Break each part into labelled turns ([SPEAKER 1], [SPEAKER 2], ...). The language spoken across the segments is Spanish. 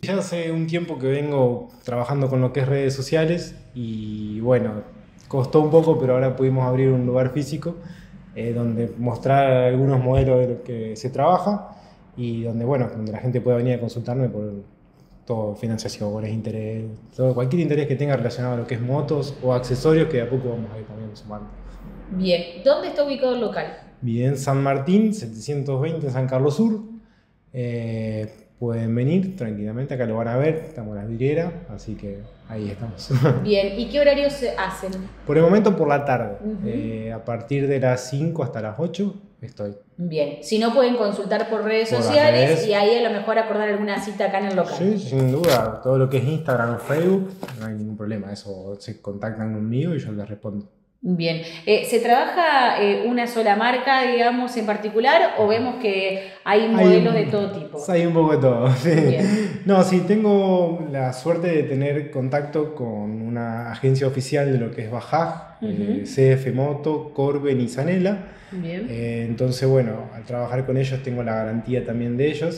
[SPEAKER 1] Ya hace un tiempo que vengo trabajando con lo que es redes sociales y bueno, costó un poco, pero ahora pudimos abrir un lugar físico donde mostrar algunos modelos de lo que se trabaja y donde, bueno, donde la gente pueda venir a consultarme por todo, financiaciones, interés, todo, cualquier interés que tenga relacionado a lo que es motos o accesorios que de a poco vamos a ir también sumando.
[SPEAKER 2] Bien, ¿dónde está ubicado el local?
[SPEAKER 1] Bien, San Martín, 720 San Carlos Sur. Pueden venir tranquilamente, acá lo van a ver, estamos en la vidriera, así que ahí estamos.
[SPEAKER 2] Bien, ¿y qué horarios se hacen?
[SPEAKER 1] Por el momento por la tarde,
[SPEAKER 2] Ujú.
[SPEAKER 1] a partir de las 5 hasta las 8 estoy.
[SPEAKER 2] Bien, si no pueden consultar por redes
[SPEAKER 1] Por las
[SPEAKER 2] sociales y
[SPEAKER 1] redes,
[SPEAKER 2] ahí a lo mejor acordar alguna cita acá en el local.
[SPEAKER 1] sí, sin duda, todo lo que es Instagram o Facebook, no hay ningún problema, eso se contactan conmigo y yo les respondo.
[SPEAKER 2] Bien, ¿se trabaja una sola marca, digamos, en particular o vemos que hay
[SPEAKER 1] Hay
[SPEAKER 2] modelos de todo tipo?
[SPEAKER 1] hay un poco de todo, sí.
[SPEAKER 2] Bien.
[SPEAKER 1] No, sí, tengo la suerte de tener contacto con una agencia oficial de lo que es Bajaj,
[SPEAKER 2] Ujú.
[SPEAKER 1] CF Moto, Corben y Zanela.
[SPEAKER 2] Bien.
[SPEAKER 1] Entonces, bueno, al trabajar con ellos tengo la garantía también de ellos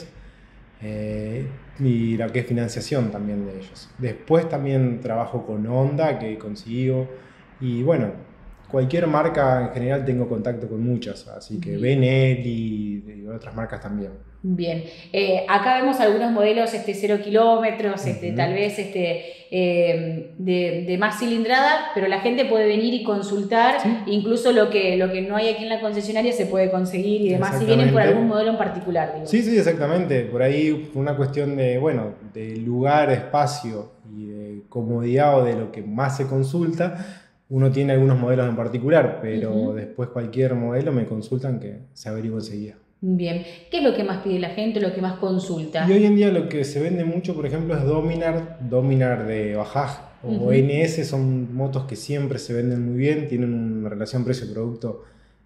[SPEAKER 1] y la que es financiación también de ellos. Después también trabajo con Honda, que consigo, y bueno, cualquier marca en general tengo contacto con muchas, así que
[SPEAKER 2] Bien.
[SPEAKER 1] Benelli y otras marcas también.
[SPEAKER 2] Bien, acá vemos algunos modelos 0 kilómetros, tal
[SPEAKER 1] Ujú.
[SPEAKER 2] vez de más cilindrada, pero la gente puede venir y consultar,
[SPEAKER 1] Sí,
[SPEAKER 2] incluso lo que no hay aquí en la concesionaria se puede conseguir y demás, si vienen por algún
[SPEAKER 1] exactamente.
[SPEAKER 2] modelo en particular, digo.
[SPEAKER 1] Sí, sí, exactamente. Por ahí una cuestión de, bueno, de lugar, espacio y de comodidad o de lo que más se consulta, uno tiene algunos modelos en particular, pero
[SPEAKER 2] Ujú.
[SPEAKER 1] después cualquier modelo me consultan que se averigua enseguida.
[SPEAKER 2] Bien, ¿qué es lo que más pide la gente, lo que más
[SPEAKER 1] Y hoy
[SPEAKER 2] consulta?
[SPEAKER 1] en día lo que se vende mucho, por ejemplo, es Dominar, Dominar de Bajaj o
[SPEAKER 2] Ujú.
[SPEAKER 1] NS, son motos que siempre se venden muy bien, tienen una relación precio-producto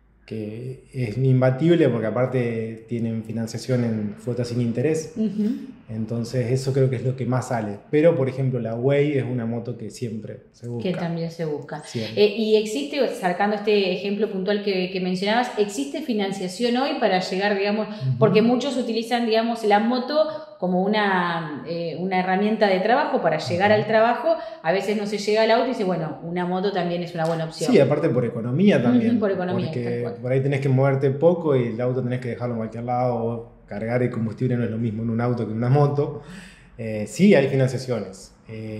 [SPEAKER 1] que es imbatible porque aparte tienen financiación en cuotas sin interés.
[SPEAKER 2] Ujú.
[SPEAKER 1] Entonces eso creo que es lo que más sale. Pero por ejemplo la Way es una moto que siempre se
[SPEAKER 2] Que
[SPEAKER 1] busca.
[SPEAKER 2] también se busca.
[SPEAKER 1] Siempre.
[SPEAKER 2] Y existe, sacando este ejemplo puntual que mencionabas, ¿existe financiación hoy para llegar, digamos, porque
[SPEAKER 1] Ujú,
[SPEAKER 2] muchos utilizan, digamos, la moto como una herramienta de trabajo para llegar al
[SPEAKER 1] ujú.
[SPEAKER 2] trabajo? A veces no se llega al auto y dice, bueno, una moto también es una buena
[SPEAKER 1] Sí,
[SPEAKER 2] opción.
[SPEAKER 1] aparte por economía
[SPEAKER 2] Ujú, por
[SPEAKER 1] también,
[SPEAKER 2] economía, tal
[SPEAKER 1] porque
[SPEAKER 2] cual.
[SPEAKER 1] por ahí tenés que moverte poco y el auto tenés que dejarlo en cualquier lado, o cargar el combustible no es lo mismo en un auto que en una moto. Sí, hay financiaciones.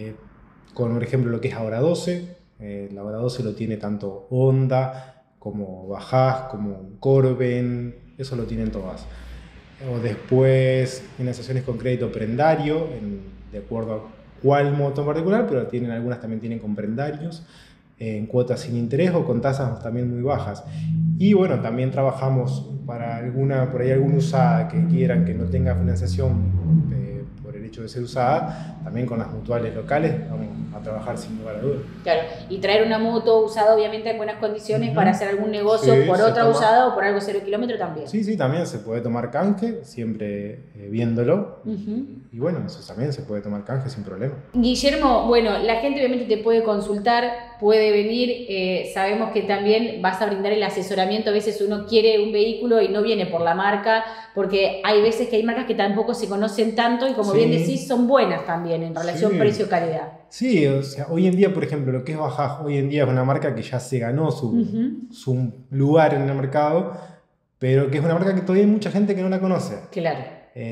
[SPEAKER 1] Con, por ejemplo, lo que es Ahora 12, la Ahora 12 lo tiene tanto Honda como Bajaj, como Corben, eso lo tienen todas. O después financiaciones con crédito prendario, de acuerdo a cuál moto en particular, pero tienen, algunas también tienen con prendarios, en cuotas sin interés o con tasas también muy bajas. Y bueno, también trabajamos para alguna, por ahí alguna usada que quieran que no tenga financiación por el hecho de ser usada, también con las mutuales locales vamos a trabajar sin lugar a dudas.
[SPEAKER 2] Claro, y traer una moto usada obviamente en buenas condiciones para
[SPEAKER 1] Ujú.
[SPEAKER 2] hacer algún negocio
[SPEAKER 1] Sí,
[SPEAKER 2] por
[SPEAKER 1] se
[SPEAKER 2] otra
[SPEAKER 1] toma.
[SPEAKER 2] usada o por algo 0 kilómetro también.
[SPEAKER 1] Sí, sí, también se puede tomar canje, siempre viéndolo.
[SPEAKER 2] Ujú.
[SPEAKER 1] Y bueno, eso también se puede tomar canje sin problema.
[SPEAKER 2] Guillermo, bueno, la gente obviamente te puede consultar, puede venir, sabemos que también vas a brindar el asesoramiento, a veces uno quiere un vehículo y no viene por la marca, porque hay veces que hay marcas que tampoco se conocen tanto y como bien decís,
[SPEAKER 1] Sí,
[SPEAKER 2] son buenas también en relación
[SPEAKER 1] sí.
[SPEAKER 2] precio-calidad.
[SPEAKER 1] Sí, o sea, hoy en día, por ejemplo, lo que es Bajaj, hoy en día es una marca que ya se ganó
[SPEAKER 2] Ujú.
[SPEAKER 1] su lugar en el mercado, pero que es una marca que todavía hay mucha gente que no la conoce.
[SPEAKER 2] Claro,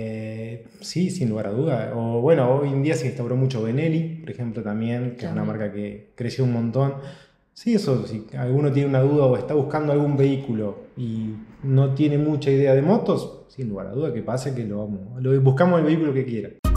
[SPEAKER 1] Sí, sin lugar a duda. O bueno, hoy en día se instauró mucho Benelli, por ejemplo, también, que es una
[SPEAKER 2] también.
[SPEAKER 1] marca que creció un montón. Sí, eso, si alguno tiene una duda o está buscando algún vehículo y no tiene mucha idea de motos, sin lugar a duda que pase que lo buscamos el vehículo que quiera.